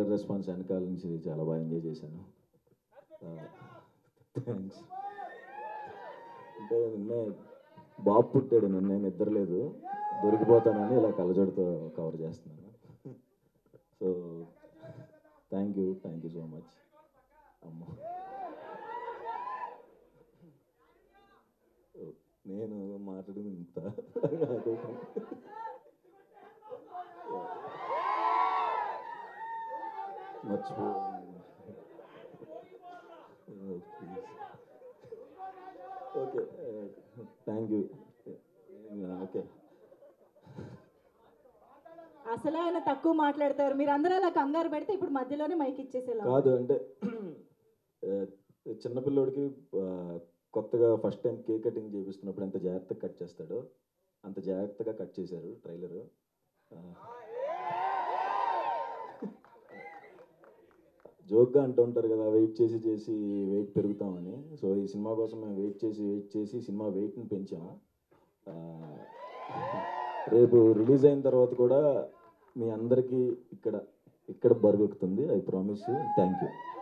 Response వెనకాల నుంచి చాలా బాగా ఎంజాయ్ చేశాను. థ్యాంక్స్. అంటే నిన్నే బాబు పుట్టాడు, నిన్నే నిద్రలేదు, దొరికిపోతానని ఇలా కళ్ళజోడుతో కవర్ చేస్తున్నాను. So thank you so much. అమ్మ, నేను మాట్లాడింది ఇంత మర్చిపో. Okay, thank you. ఓకే, అసలు ఆయన తక్కువ మాట్లాడతారు, మీరు అందరూ అలా కంగారు పెడితే ఇప్పుడు మధ్యలోనే మైక్ ఇచ్చేసేలా. కాదు అంటే చిన్నపిల్లోడికి కొత్తగా ఫస్ట్ టైం కేక్ కటింగ్ చేపిస్తున్నప్పుడు ఎంత జాగ్రత్తగా కట్ చేస్తాడో అంత జాగ్రత్తగా కట్ చేశారు ట్రైలర్. జోక్గా అంటూ ఉంటారు కదా, వెయిట్ చేసి వెయిట్ పెరుగుతామని. సో ఈ సినిమా కోసం మేము వెయిట్ చేసి సినిమా వెయిట్ని పెంచాము. రేపు రిలీజ్ అయిన తర్వాత కూడా మీ అందరికీ ఇక్కడ బరువెక్కుతుంది, I promise you. Thank you.